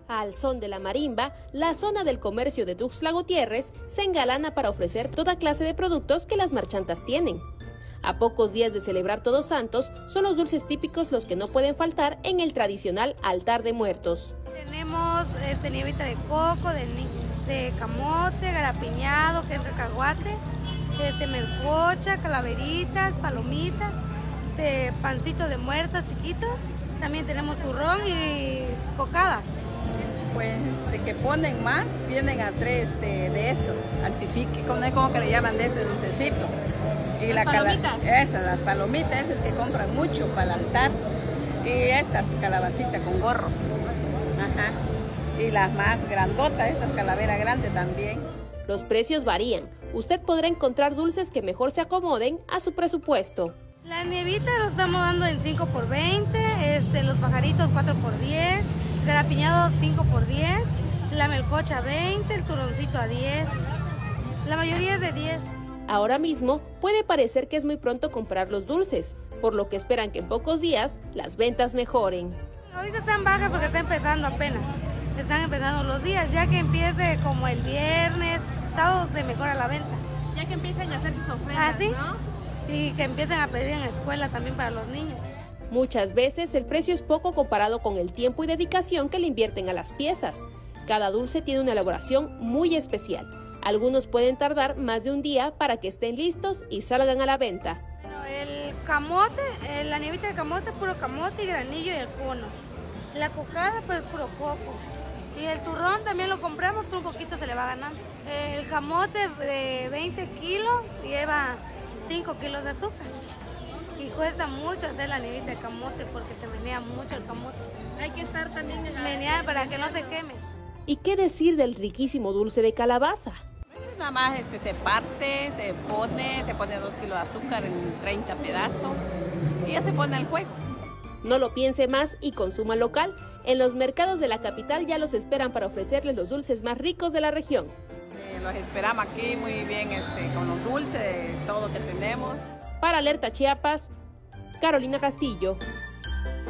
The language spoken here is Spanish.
Al son de la marimba, la zona del comercio de Tuxtla Gutiérrez se engalana para ofrecer toda clase de productos que las marchantas tienen. A pocos días de celebrar Todos Santos, son los dulces típicos los que no pueden faltar en el tradicional altar de muertos. Tenemos nievita de coco, de camote, garapiñado, que es cacahuate, melcocha, calaveritas, palomitas, pancito de muertos chiquitos. También tenemos turrón y cocadas. Pues de que ponen más, vienen a tres de estos, antifique, como que le llaman de este dulcecito. Y las palomitas. Las palomitas, esas que compran mucho para el altar. Y estas calabacitas con gorro. Ajá. Y las más grandotas, estas calaveras grandes también. Los precios varían. Usted podrá encontrar dulces que mejor se acomoden a su presupuesto. La nievita lo estamos dando en 5 por 20, los pajaritos 4 por 10, garapiñado 5 por 10, la melcocha 20, el turroncito a 10, la mayoría es de 10. Ahora mismo puede parecer que es muy pronto comprar los dulces, por lo que esperan que en pocos días las ventas mejoren. Ahorita están bajas porque está empezando apenas, están empezando los días, ya que empiece como el viernes, sábado se mejora la venta. Ya que empiecen a hacer sus ofrendas, ¿sí? ¿no? Y que empiecen a pedir en la escuela también para los niños. Muchas veces el precio es poco comparado con el tiempo y dedicación que le invierten a las piezas. Cada dulce tiene una elaboración muy especial. Algunos pueden tardar más de un día para que estén listos y salgan a la venta. Bueno, el camote, la nievita de camote, puro camote y granillo y el cono. La cocada, pues puro coco. Y el turrón también lo compramos, pero un poquito se le va ganando. El camote de 20 kilos lleva 5 kilos de azúcar. Y cuesta mucho hacer la nievita de camote porque se menea mucho el camote. Hay que estar también en menear para que no se queme. ¿Y qué decir del riquísimo dulce de calabaza? Nada más se parte, se pone 2 kilos de azúcar en 30 pedazos y ya se pone al juego. No lo piense más y consuma local. En los mercados de la capital ya los esperan para ofrecerles los dulces más ricos de la región. Los esperamos aquí muy bien con los dulces, todo lo que tenemos. Para Alerta Chiapas, Carolina Castillo.